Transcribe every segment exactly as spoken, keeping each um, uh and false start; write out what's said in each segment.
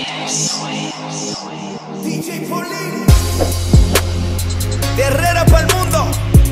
D J Polín, de Herrera para el mundo.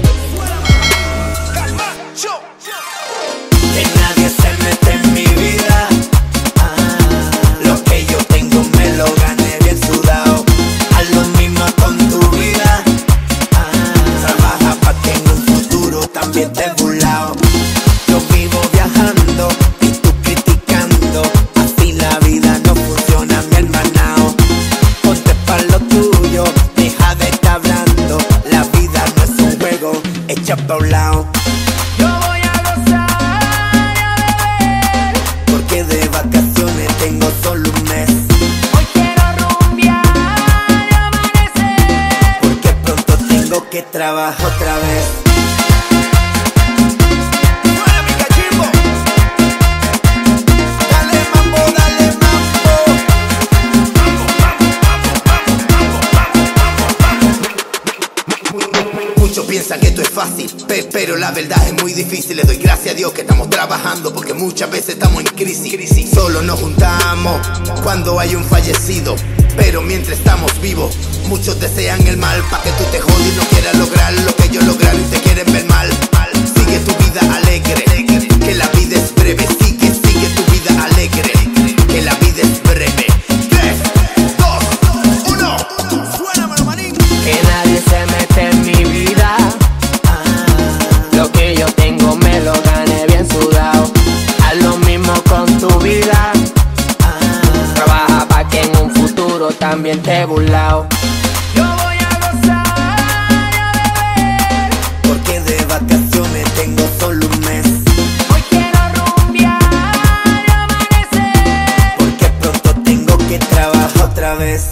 Camacho. Que nadie se mete en mi vida. Ah, lo que yo tengo me lo gané bien sudado. Haz lo mismo con tu vida. Ah, trabaja pa' que en un futuro también te burlao. Yo vivo viajando y tú criticando. Así la vida no funciona, mi hermanao. Ponte pa' lo tuyo, deja de estar hablando. La vida no es un juego, echa pa' un lado. Yo voy a gozar y a beber, Porque de vacaciones tengo solo un mes. hoy quiero rumbear y amanecer. Porque pronto tengo que trabajar otra vez. Suena mi cachimbo. Dale mambo, dale mambo. Muchos piensan que esto es fácil, pe- pero la verdad es muy difícil. Le doy gracias a Dios que estamos trabajando, porque muchas veces estamos en crisis. Solo nos juntamos cuando hay un fallecido, pero mientras estamos vivos, muchos desean el mal, pa' que tú te jodas y no quieras lograr lo que yo lograron y te quieren ver mal. Sigue tu vida alegre, que la vida es breve. Sigue, sigue tu vida alegre, que la vida es breve. Tres, dos, uno. Suena, manín. Que nadie se mete en mi vida. Lo que yo tengo me lo gané bien sudado. Haz lo mismo con tu vida. Trabaja pa' que en un futuro también te burlao. Yo voy a gozar y a beber, Porque de vacaciones tengo solo un mes. hoy quiero rumbear y amanecer. Porque pronto tengo que trabajar otra vez.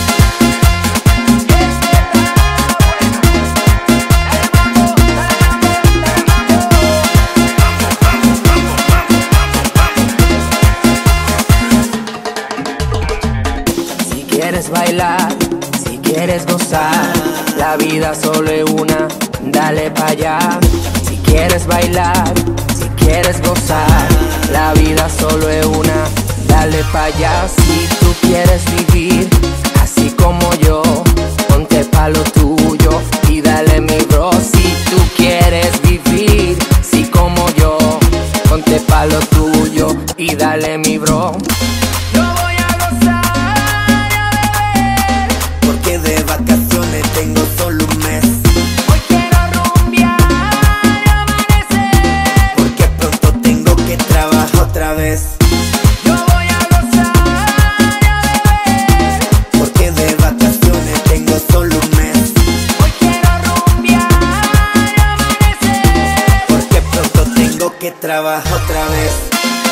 Si quieres bailar, si quieres gozar, la vida solo es una, dale pa' allá. Si quieres bailar, si quieres gozar, la vida solo es una, dale pa' allá. Si tú quieres vivir así como yo, ponte pa' lo tuyo y dale mi bro. Si tú quieres vivir así como yo, ponte pa' lo tuyo y dale mi bro. Yo voy a gozar y a beber, Porque de vacaciones tengo solo un mes. hoy quiero rumbear y amanecer. Porque pronto tengo que trabajar otra vez. Yo voy a gozar y a beber, Porque de vacaciones tengo solo un mes. hoy quiero rumbear y amanecer. Porque pronto tengo que trabajar otra vez.